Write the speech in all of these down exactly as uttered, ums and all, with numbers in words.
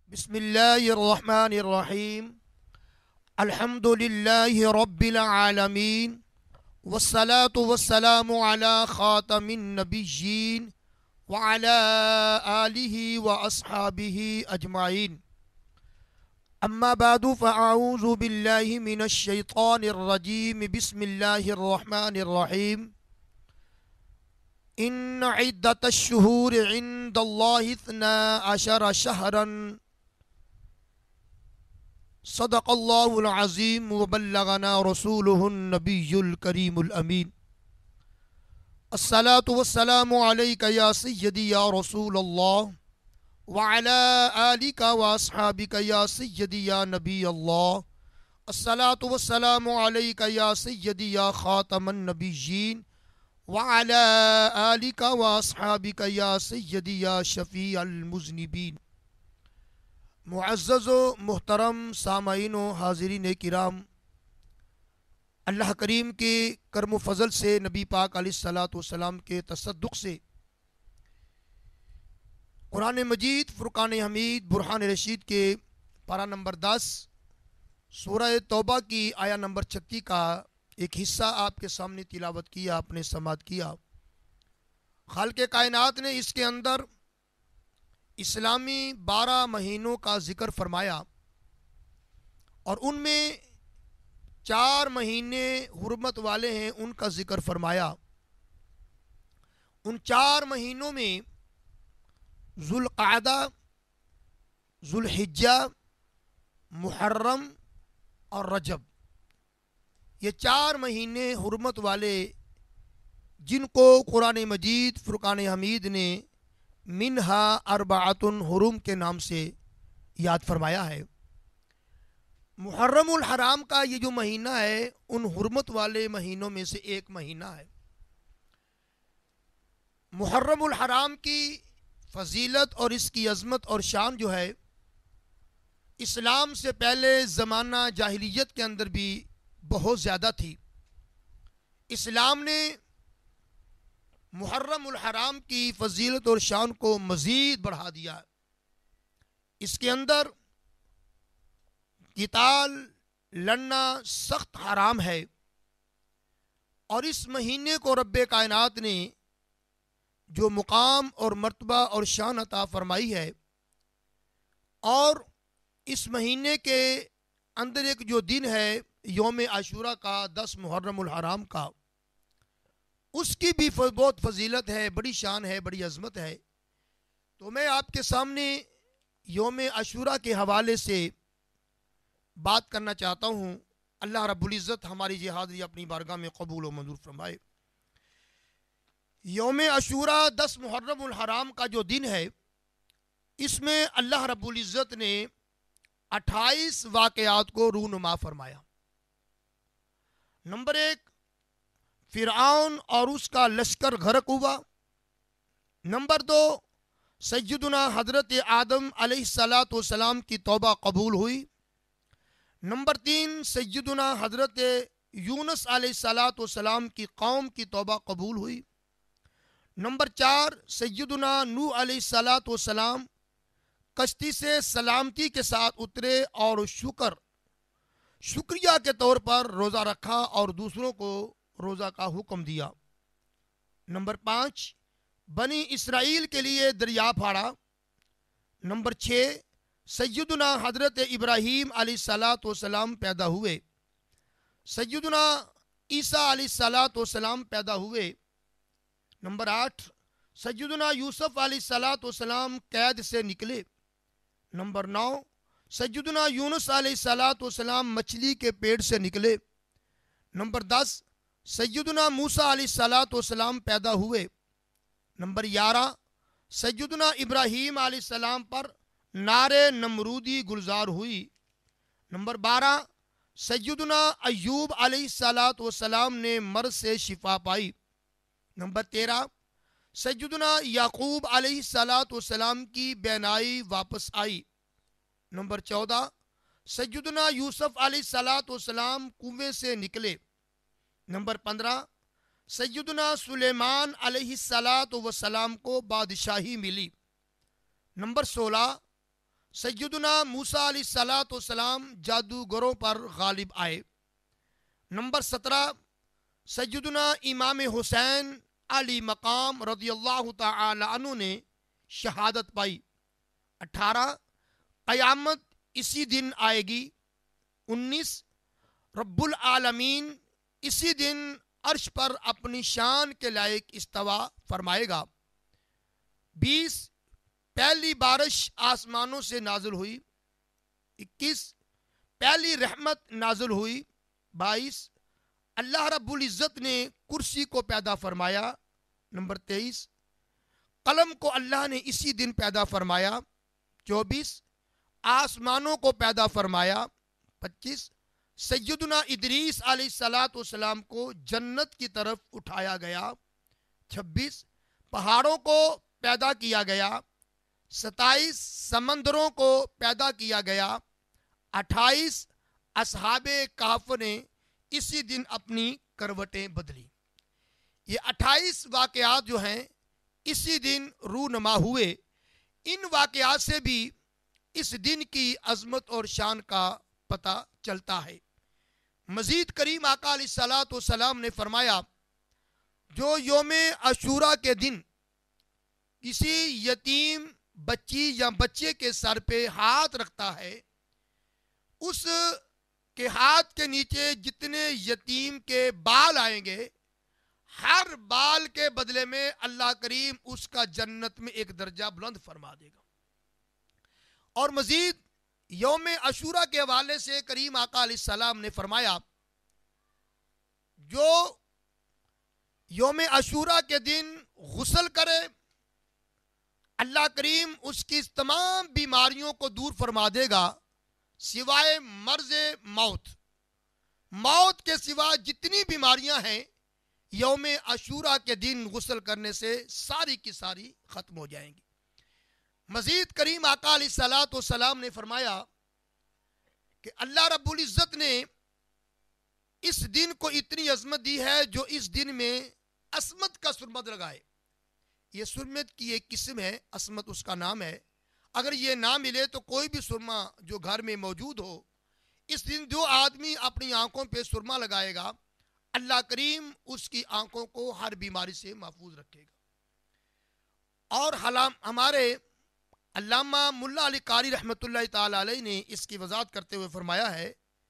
بسم الله الرحمن الرحيم. الحمد لله رب العالمين، والصلاة والسلام على خاتم النبيين وعلى آله وأصحابه أجمعين. أما بعد فأعوذ بالله من الشيطان الرجيم. بسم الله الرحمن الرحيم. إن عدة الشهور عند الله اثنا عشر شهرا صدق الله العظيم وبلغنا رسوله النبي الكريم الأمين. الصلاة والسلام عليك يا سيدي يا رسول الله وعلى آلك وأصحابك يا سيدي يا نبي الله. الصلاة والسلام عليك يا سيدي يا خاتم النبيين وعلى آلك وأصحابك يا سيدي يا شفيع المذنبين. معزز و محترم سامعین و حاضرین کرام، اللہ کریم کے کرم و فضل سے، نبی پاک علیہ الصلاۃ والسلام کے تصدق سے قرآن مجید فرقان حمید برہان رشید کے پارہ نمبر دس سورہ توبہ کی آیا نمبر چھتیس کا ایک حصہ آپ کے سامنے تلاوت کیا، آپ نے سماعت کیا. خالق کائنات نے اس کے اندر اسلامی بارہ مہینوں کا ذکر فرمایا، اور ان میں چار مہینے حرمت والے ہیں، ان کا ذکر فرمایا. ان چار مہینوں میں ذوالقعدہ، ذوالحجہ، محرم اور رجب، یہ چار مہینے حرمت والے جن کو قرآن مجید فرقان حمید نے منہا اربعۃ حرم کے نام سے یاد فرمایا ہے. محرم الحرام کا یہ جو مہینہ ہے ان حرمت والے مہینوں میں سے ایک مہینہ ہے. محرم الحرام کی فضیلت اور اس کی عظمت اور شان جو ہے اسلام سے پہلے زمانہ جاہلیت کے اندر بھی بہت زیادہ تھی. اسلام نے محرم الحرام کی فضیلت اور شان کو مزید بڑھا دیا. اس کے اندر قتال لڑنا سخت حرام ہے، اور اس مہینے کو رب کائنات نے جو مقام اور مرتبہ اور شان عطا فرمائی ہے، اور اس مہینے کے اندر ایک جو دن ہے یوم عاشوراء کا، دس محرم الحرام کا، اس کی بھی بہت فضیلت ہے، بڑی شان ہے، بڑی عظمت ہے. تو میں آپ کے سامنے یوم عاشوراء کے حوالے سے بات کرنا چاہتا ہوں. اللہ رب العزت ہماری یہ حاضری اپنی بارگاہ میں قبول و منظور فرمائے. یوم عاشوراء دس محرم الحرام کا جو دن ہے، اس میں اللہ رب العزت نے اٹھائیس واقعات کو رونما فرمایا. نمبر ایک، فرعون اور اس کا لشکر غرق ہوا. نمبر دو، سیدنا حضرت آدم علیہ الصلاۃ والسلام کی توبہ قبول ہوئی. نمبر تین، سیدنا حضرت یونس علیہ الصلاۃ والسلام کی قوم کی توبہ قبول ہوئی. نمبر چار، سیدنا نوح علیہ الصلاۃ والسلام کشتی سے سلامتی کے ساتھ اترے اور شکر شکریہ کے طور پر روزہ رکھا اور دوسروں کو روزہ کا حکم دیا. نمبر پانچ، بنی اسرائیل کے لیے دریا پھاڑا. نمبر چھ، سیدنا حضرت ابراہیم علیہ الصلاۃ والسلام پیدا ہوئے. سیدنا عیسیٰ علیہ الصلاۃ والسلام پیدا ہوئے. نمبر آٹھ، سیدنا یوسف علیہ الصلاۃ والسلام قید سے نکلے. نمبر نو، سیدنا یونس علیہ الصلاۃ والسلام مچھلی کے پیٹ سے نکلے. نمبر دس، سیدنا موسیٰ علیہ الصلاۃ والسلام پیدا ہوئے. نمبر گیارہ، سیدنا ابراہیم علیہ السلام پر نار نمرودی گلزار ہوئی. نمبر بارہ، سیدنا ایوب علیہ الصلاۃ والسلام نے مرض سے شفا پائی. نمبر تیرہ، سیدنا یعقوب علیہ الصلاۃ والسلام کی بینائی واپس آئی. نمبر چودہ، سیدنا یوسف علیہ الصلاۃ والسلام کنویں سے نکلے. نمبر پندرہ، سیدنا سلیمان علیہ الصلاۃ والسلام کو بادشاہی ملی. نمبر سولہ، سیدنا موسیٰ علیہ الصلوۃ والسلام جادوگروں پر غالب آئے۔ نمبر سترہ، سیدنا امام حسین علی مقام رضی اللہ تعالی عنہ نے شہادت پائی۔ اٹھارہ، قیامت اسی دن آئے گی۔ انیس، رب العالمین اسی دن عرش پر اپنی شان کے لائق استوا فرمائے گا۔ بیس، پہلی بارش آسمانوں سے نازل ہوئی۔ اکیس، پہلی رحمت نازل ہوئی۔ بائیس، اللہ رب العزت نے کرسی کو پیدا فرمایا۔ نمبر تیئیس، قلم کو اللہ نے اسی دن پیدا فرمایا۔ چوبیس، آسمانوں کو پیدا فرمایا۔ پچیس، سیدنا ادریس علیہ الصلوۃ والسلام کو جنت کی طرف اٹھایا گیا۔ چھبیس، پہاڑوں کو پیدا کیا گیا۔ ستائیس، سمندروں کو پیدا کیا گیا۔ اٹھائیس، اصحاب کہف نے اسی دن اپنی کروٹیں بدلی۔ یہ اٹھائیس واقعات جو ہیں اسی دن رونما ہوئے۔ ان واقعات سے بھی اس دن کی عظمت اور شان کا پتہ چلتا ہے۔ مزید کریم آقا علیہ الصلوۃ والسلام نے فرمایا، جو یوم عاشوراء کے دن کسی یتیم بچی یا بچے کے سر پہ ہاتھ رکھتا ہے، اس کے ہاتھ کے نیچے جتنے یتیم کے بال آئیں گے، ہر بال کے بدلے میں اللہ کریم اس کا جنت میں ایک درجہ بلند فرما دے گا۔ اور مزید یوم عاشوراء کے حوالے سے کریم آقا علیہ السلام نے فرمایا، جو یوم عاشوراء کے دن غسل کرے، اللہ کریم اس کی تمام بیماریوں کو دور فرما دے گا سوائے مرض موت۔ موت کے سوا جتنی بیماریاں ہیں یوم عاشوراء کے دن غسل کرنے سے ساری کی ساری ختم ہو جائیں گی۔ مزید کریم آقا علیہ الصلوۃ والسلام نے فرمایا کہ اللہ رب العزت نے اس دن کو اتنی عظمت دی ہے، جو اس دن میں عصمت کا سرمد لگائے۔ یہ سرمت کی ایک قسم ہے، عصمت اس کا نام ہے۔ اگر یہ نہ ملے تو کوئی بھی سرما جو گھر میں موجود ہو، اس دن جو آدمی اپنی آنکھوں پہ سرما لگائے گا، اللہ کریم اس کی آنکھوں کو ہر بیماری سے محفوظ رکھے گا۔ اور ہمارے علامہ ملا علی قاری رحمۃ اللہ تعالی علیہ نے اس کی وضاحت کرتے ہوئے فرمایا ہے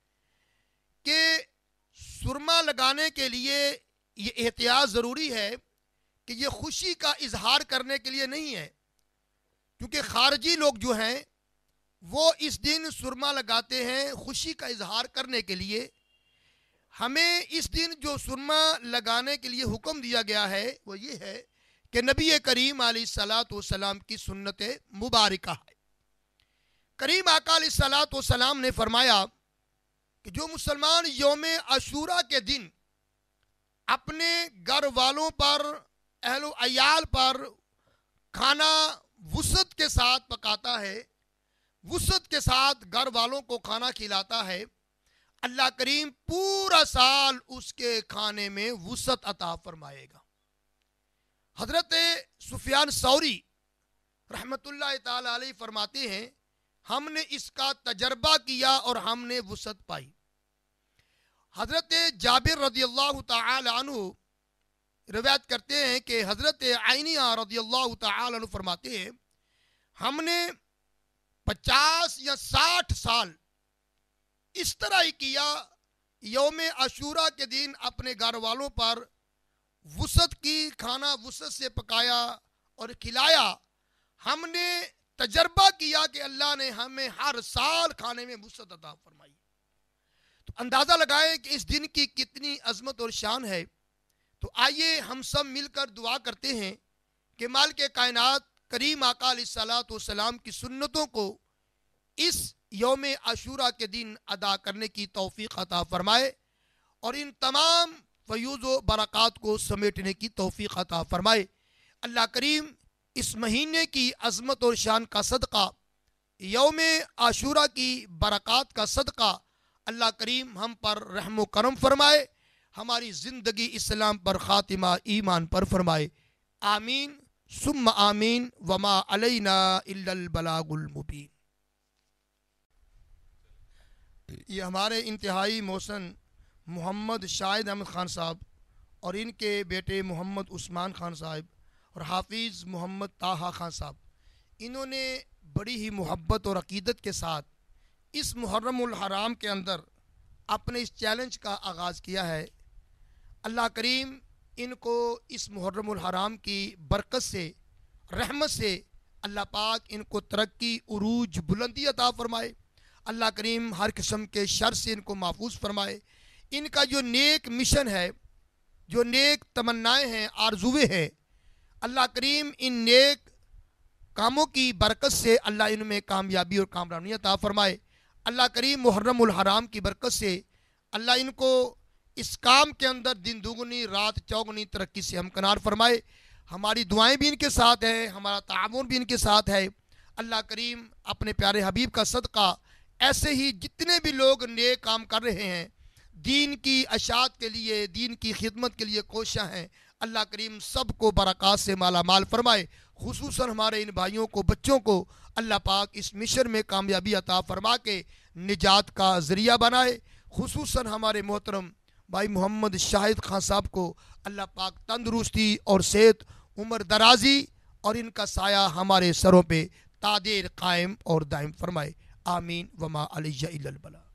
کہ سرما لگانے کے لیے یہ احتیاط ضروری ہے کہ یہ خوشی کا اظہار کرنے کے لیے نہیں ہے، کیونکہ خارجی لوگ جو ہیں وہ اس دن سرما لگاتے ہیں خوشی کا اظہار کرنے کے لیے۔ ہمیں اس دن جو سرما لگانے کے لیے حکم دیا گیا ہے وہ یہ ہے کہ نبی کریم علیہ الصلوۃ والسلام کی سنت مبارکہ ہے۔ کریم آقا علیہ الصلوۃ والسلام نے فرمایا کہ جو مسلمان یوم عاشوراء کے دن اپنے گھر والوں پر، اہل و عیال پر کھانا وسعت کے ساتھ پکاتا ہے، وسعت کے ساتھ گھر والوں کو کھانا کھلاتا ہے، اللہ کریم پورا سال اس کے کھانے میں وسعت عطا فرمائے گا۔ حضرت سفیان ثوری رحمت اللہ تعالی علیہ فرماتے ہیں، ہم نے اس کا تجربہ کیا اور ہم نے وسعت پائی۔ حضرت جابر رضی اللہ تعالی عنہ روایت کرتے ہیں کہ حضرت عینیہ رضی اللہ تعالی عنہ فرماتے ہیں، ہم نے پچاس یا ساٹھ سال اس طرح ہی کیا، یوم عاشوراء کے دن اپنے گھر والوں پر وسعت کی، کھانا وسعت سے پکایا اور کھلایا۔ ہم نے تجربہ کیا کہ اللہ نے ہمیں ہر سال کھانے میں وسعت عطا فرمائی۔ تو اندازہ لگائیں کہ اس دن کی کتنی عظمت اور شان ہے۔ تو آئیے ہم سب مل کر دعا کرتے ہیں کہ مالک کائنات کریم آقا علیہ الصلوۃ والسلام کی سنتوں کو اس یوم عاشوراء کے دن ادا کرنے کی توفیق عطا فرمائے اور ان تمام فیوز و برکات کو سمیٹنے کی توفیق عطا فرمائے۔ اللہ کریم اس مہینے کی عظمت اور شان کا صدقہ، یوم عاشوراء کی برکات کا صدقہ اللہ کریم ہم پر رحم و کرم فرمائے، ہماری زندگی اسلام پر خاتمہ ایمان پر فرمائے۔ آمین ثم آمین وما علینا الا البلاغ المبین۔ یہ ہمارے انتہائی محسن محمد شاہد احمد خان صاحب اور ان کے بیٹے محمد عثمان خان صاحب اور حافظ محمد طاہا خان صاحب، انہوں نے بڑی ہی محبت اور عقیدت کے ساتھ اس محرم الحرام کے اندر اپنے اس چیلنج کا آغاز کیا ہے۔ اللہ کریم ان کو اس محرم الحرام کی برکت سے، رحمت سے اللہ پاک ان کو ترقی، عروج، بلندی عطا فرمائے۔ اللہ کریم ہر قسم کے شر سے ان کو محفوظ فرمائے۔ ان کا جو نیک مشن ہے، جو نیک تمنائیں ہیں، آرزویں ہیں، اللہ کریم ان نیک کاموں کی برکت سے اللہ ان میں کامیابی اور کامرانی عطا فرمائے۔ اللہ کریم محرم الحرام کی برکت سے اللہ ان کو اس کام کے اندر دن دوگنی رات چوگنی ترقی سے ہمکنار فرمائے۔ ہماری دعائیں بھی ان کے ساتھ ہیں، ہمارا تعاون بھی ان کے ساتھ ہے۔ اللہ کریم اپنے پیارے حبیب کا صدقہ ایسے ہی جتنے بھی لوگ نیک کام کر رہے ہیں، دین کی اشاعت کے لیے، دین کی خدمت کے لیے کوشاں ہیں، اللہ کریم سب کو برکات سے مالا مال فرمائے۔ خصوصاً ہمارے ان بھائیوں کو، بچوں کو اللہ پاک اس مشن میں کامیابی عطا فرما کے نجات کا ذریعہ بنائے۔ خصوصاً ہمارے محترم بھائی محمد شاہد خان صاحب کو اللہ پاک تندرستی اور صحت، عمر درازی اور ان کا سایہ ہمارے سروں پہ تا دیر قائم اور دائم فرمائے۔ آمین وما علیہ الا البلاغ۔